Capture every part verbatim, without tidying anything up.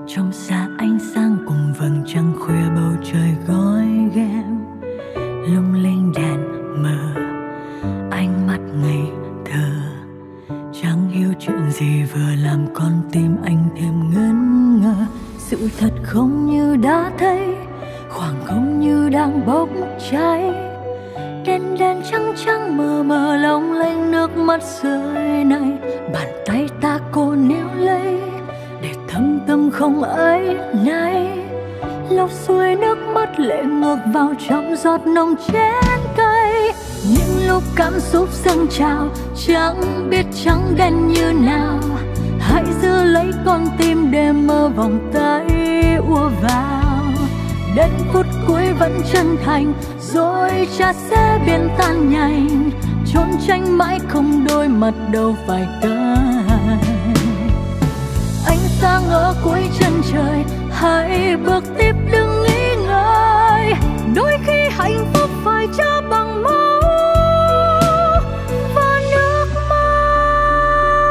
Trong xa ánh sáng cùng vầng trăng khuya, bầu trời gói ghém lung linh đèn mờ, ánh mắt ngây thơ chẳng hiểu chuyện gì vừa làm con tim anh thêm ngấn ngơ. Sự thật không như đã thấy, khoảng không như đang bốc cháy, đèn đèn trắng trắng mờ mờ long lanh nước mắt rơi này. Bàn tay ta cô níu lấy để thâm tâm không ấy nay, lau xuôi nước mắt lệ ngược vào trong giọt nồng chén cây. Những lúc cảm xúc dâng trào chẳng biết trắng đen như nào, hãy giữ lấy con tim để mơ vòng tay ùa vào. Đến phút cuối vẫn chân thành rồi cha sẽ biến tan nhanh, trốn tránh mãi không đôi mặt đâu phải cay. Ánh sáng ở cuối chân trời, hãy bước tiếp đừng nghĩ ngợi, đôi khi hạnh phúc phải trả bằng máu và nước mắt.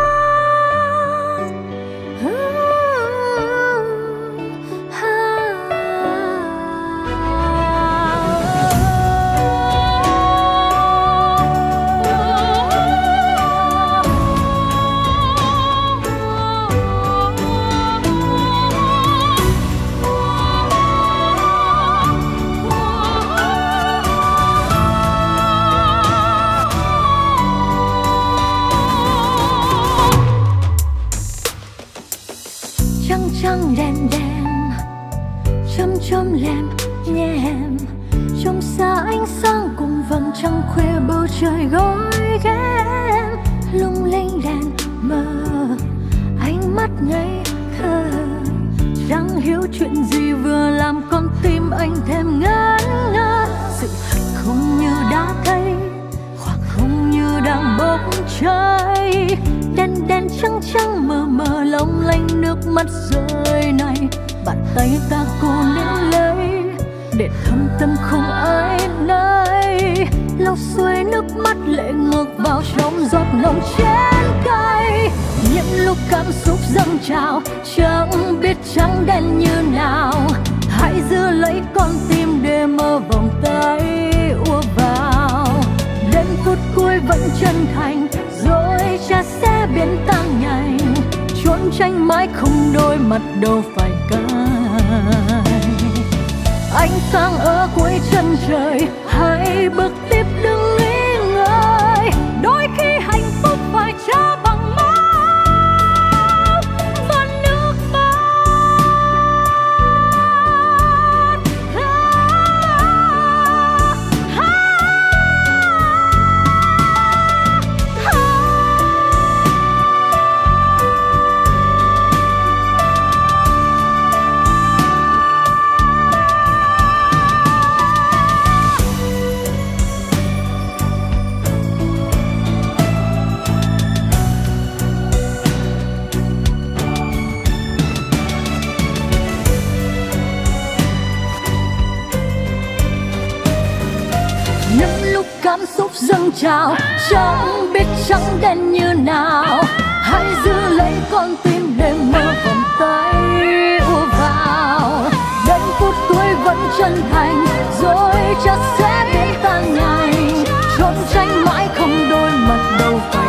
Trăng trăng đèn đèn chấm chấm lem nhem, trong xa ánh sáng cùng vầng trăng khuya, bầu trời gói ghém lung linh đèn mờ, ánh mắt ngây thơ chẳng hiểu chuyện gì vừa làm con tim anh thêm ngẩn ngơ. Sự thật không như đã thấy, khoảng không như đang bốc cháy, đèn đèn trắng trắng mờ mờ long lanh nước mắt rơi này. Bàn tay ta cô níu lấy để thâm tâm không ai nấy, lau xuôi nước mắt lệ ngược vào trong giọt nồng chén cay. Những lúc cảm xúc dâng trào chẳng biết trắng đen như nào, hãy giữ lấy con tim để mơ vòng tay ùa vào. Đến phút cuối vẫn chân thành rồi cha sẽ biến tan nhanh, trốn tránh mãi không đôi mặt đâu phải cay. Ánh sáng ở cuối chân trời, hãy bước tiếp đừng nghĩ ngợi, đôi khi hạnh phúc phải trả bằng máu và nước mắt. Ah, ah, những lúc cảm xúc dâng trào chẳng biết trắng đen như nào, hãy giữ lấy con tim để mơ vòng tay ùa vào. Đến phút cuối vẫn chân thành rồi cha sẽ biến tan nhanh, trốn tránh mãi không đôi mặt đâu phải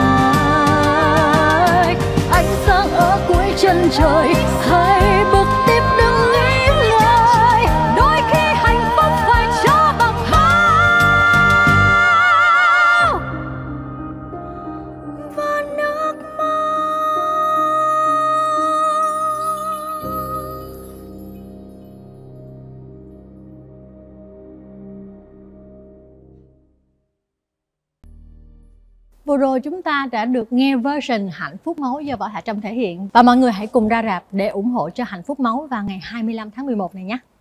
cay. Ánh sáng ở cuối chân trời, hãy bước tiếp đừng nghĩ ngợi, đôi khi hạnh phúc phải trả bằng máu và nước mắt. Vừa rồi chúng ta đã được nghe version Hạnh Phúc Máu do Võ Hạ Trâm thể hiện. Và mọi người hãy cùng ra rạp để ủng hộ cho Hạnh Phúc Máu vào ngày hai mươi lăm tháng mười một này nhé.